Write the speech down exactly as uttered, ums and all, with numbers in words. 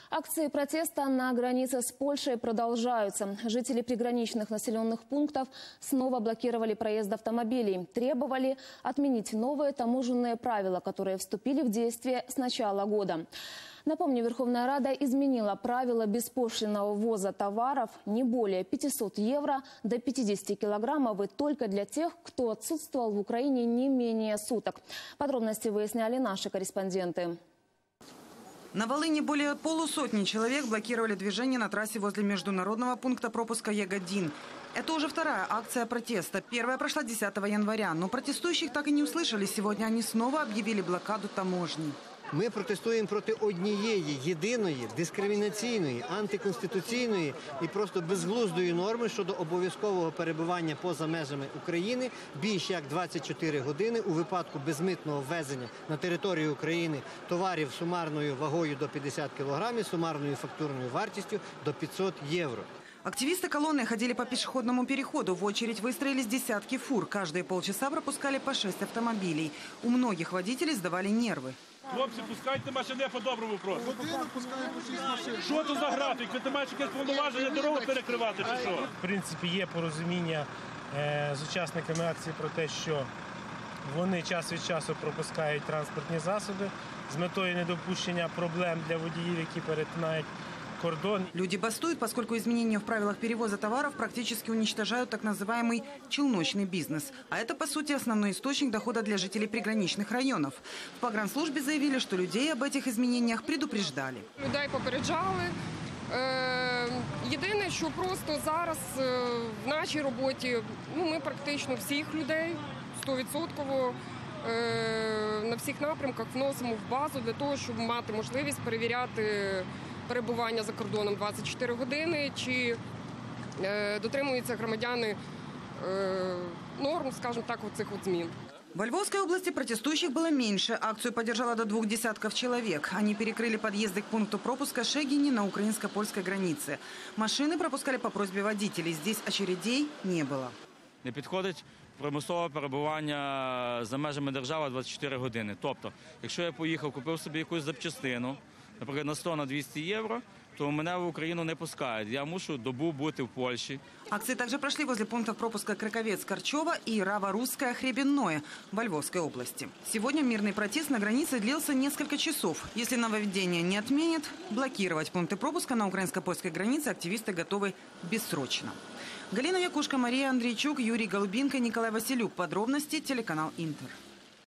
Акции протеста на границе с Польшей продолжаются. Жители приграничных населенных пунктов снова блокировали проезд автомобилей. Требовали отменить новые таможенные правила, которые вступили в действие с начала года. Напомню, Верховная Рада изменила правила беспошлинного ввоза товаров не более пятисот евро до пятидесяти килограммов и только для тех, кто отсутствовал в Украине не менее суток. Подробности выясняли наши корреспонденты. На Волыни более полусотни человек блокировали движение на трассе возле международного пункта пропуска Ягодин. Это уже вторая акция протеста. Первая прошла десятого января, но протестующих так и не услышали. Сегодня они снова объявили блокаду таможни. Ми протестуємо проти однієї, єдиної, дискримінаційної, антиконституційної і просто безглуздої норми щодо обов'язкового перебування поза межами України більш як двадцять чотири години у випадку безмитного ввезення на територію України товарів сумарною вагою до п'ятдесят кілограмів, сумарною фактурною вартістю до пятьсот євро. Активисты колонны ходили по пешеходному переходу. В очередь выстроились десятки фур. Каждые полчаса пропускали по шесть автомобилей. У многих водителей сдавали нервы. Хлопці, пускайте машини по-доброму просто. Що це за графік? Ви маєте якесь повноваження дорогу перекривати чи що? В принципі, є порозуміння е, з учасниками акції про те, що вони час від часу пропускають транспортні засоби з метою недопущення проблем для водіїв, які перетинають кордон. Люди бастуют, поскольку изменения в правилах перевоза товаров практически уничтожают так называемый челночный бизнес. А это, по сути, основной источник дохода для жителей приграничных районов. В погранслужбе заявили, что людей об этих изменениях предупреждали. Людей попереджали. Єдине, що просто зараз в нашій роботі ну, ми практично всіх людей сто відсотків на всіх напрямках вносимо в базу для того, щоб мати можливість перевіряти перебування за кордоном двадцять чотири години, чи е, дотримуються громадяни е, норм, скажем так, вот цих вот змін. Во Львовской области протестующих было меньше. Акцию поддержало до двух десятков человек. Они перекрыли подъезды к пункту пропуска Шегині на украинско-польской границе. Машины пропускали по просьбе водителей. Здесь очередей не было. Не підходить примусове перебування за межами держави двадцять чотири години. Тобто, якщо я поїхав, купив собі якусь запчастину, наприклад, на сто на двісті євро, то мене в Украину не пускают. Я мушу добу быть в Польше. Акции также прошли возле пунктов пропуска Краковец-Корчова и Раво-Русское Хребенное во Львовской области. Сегодня мирный протест на границе длился несколько часов. Если нововведение не отменят, блокировать пункты пропуска на украинско-польской границе активисты готовы бессрочно. Галина Якушка, Мария Андрейчук, Юрий Голубинка, Николай Василюк. Подробности телеканал Интер.